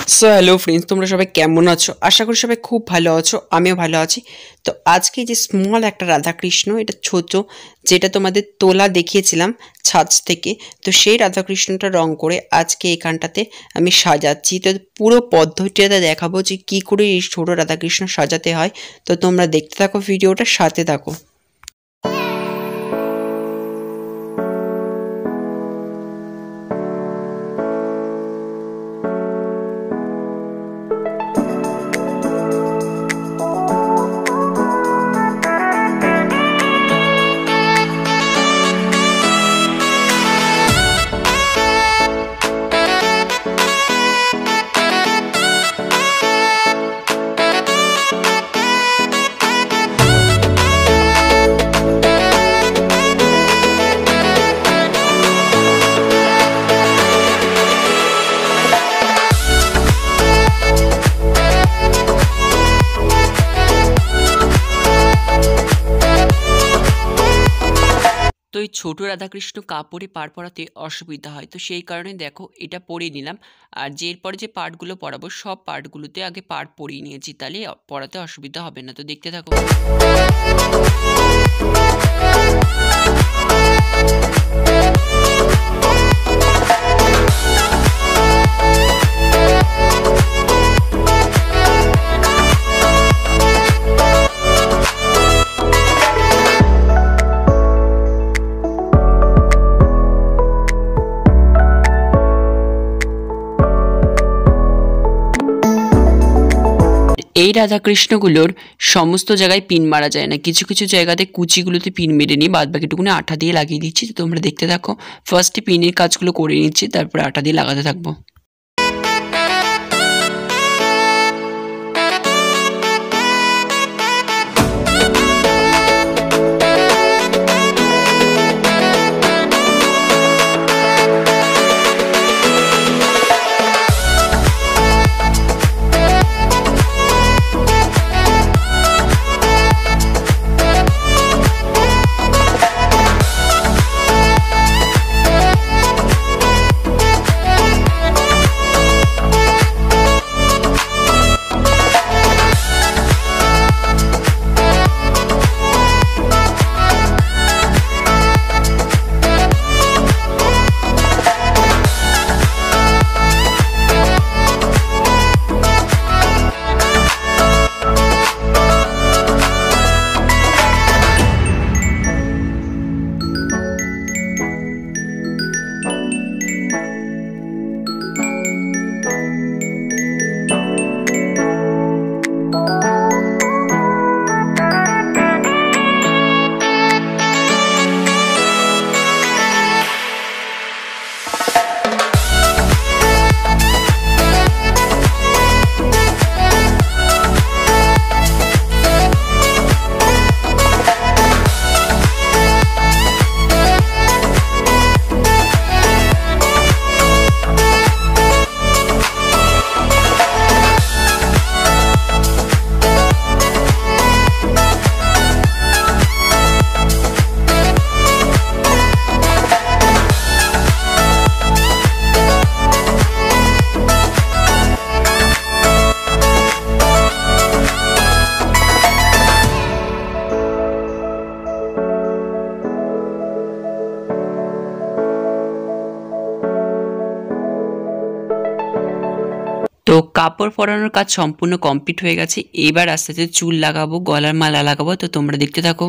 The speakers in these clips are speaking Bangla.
সো হ্যালো ফ্রেন্ডস, তোমরা সবাই কেমন আছো? আশা করি সবাই খুব ভালো আছো, আমিও ভালো আছি। তো আজকে যে স্মল একটা রাধাকৃষ্ণ, এটা ছোট, যেটা তোমাদের তোলা দেখিয়েছিলাম ছাঁচ থেকে, তো সেই রাধাকৃষ্ণটা রং করে আজকে এখানটাতে আমি সাজাচ্ছি। তো পুরো পদ্ধতিটা দেখাবো যে কী করে এই ছোটো রাধাকৃষ্ণ সাজাতে হয়। তো তোমরা দেখতে থাকো, ভিডিওটা সাথে থাকো। তো এই ছোটো রাধাকৃষ্ণ কাপড়ে পাড় পরাতে অসুবিধা হয়, তো সেই কারণে দেখো এটা পরিয়ে নিলাম। আর যে এরপরে যে পার্টগুলো পরাবো সব পার্টগুলোতে আগে পাড় পরিয়ে নিয়েছি, তাহলে পরাতে অসুবিধা হবে না। তো দেখতে থাকো। এই রাধাকৃষ্ণগুলোর সমস্ত জায়গায় পিন মারা যায় না, কিছু কিছু জায়গাতে কুচিগুলোতে পিন মেরে নিয়ে বাদ বাকিটুকুনি আঠা দিয়ে লাগিয়ে দিচ্ছি। তো তোমরা দেখতে থাকো, ফার্স্টে পিনের কাজগুলো করে নিচ্ছি, তারপরে আঠা দিয়ে লাগাতে থাকবো। তো কাপড় পরানোর কাজ সম্পূর্ণ কমপ্লিট হয়ে গেছে। এবার আস্তে আস্তে চুল লাগাবো, গলার মালা লাগাবো। তো তোমরা দেখতে থাকো।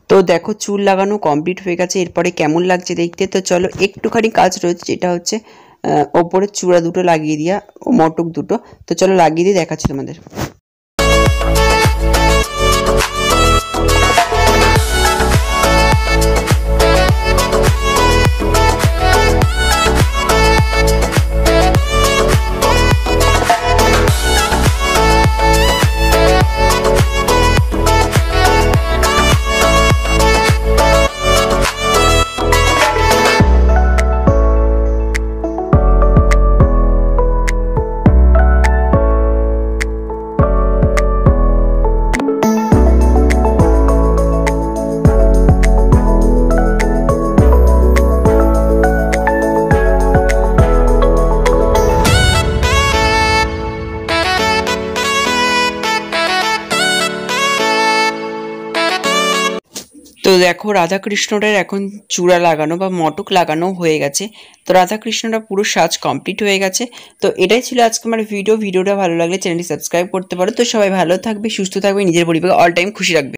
তো দেখো চুল লাগানো কমপ্লিট হয়ে গেছে। এরপরে কেমন লাগছে দেখতে, তো চলো একটুখানি কাজ রয়েছে, যেটা হচ্ছে ওপরে চূড়া দুটো লাগিয়ে দিয়া, মটক দুটো। তো চলো লাগিয়ে দিয়ে দেখাচ্ছি তোমাদের। তো দেখো রাধাকৃষ্ণটার এখন চূড়া লাগানো বা মটক লাগানো হয়ে গেছে। তো রাধাকৃষ্ণটা পুরো সাজ কমপ্লিট হয়ে গেছে। তো এটাই ছিল আজকে আমার ভিডিওটা ভালো লাগলে চ্যানেলটি সাবস্ক্রাইব করতে পারো। তো সবাই ভালো থাকবে, সুস্থ থাকবে, নিজের পরিবারকে অল টাইম খুশি রাখবে।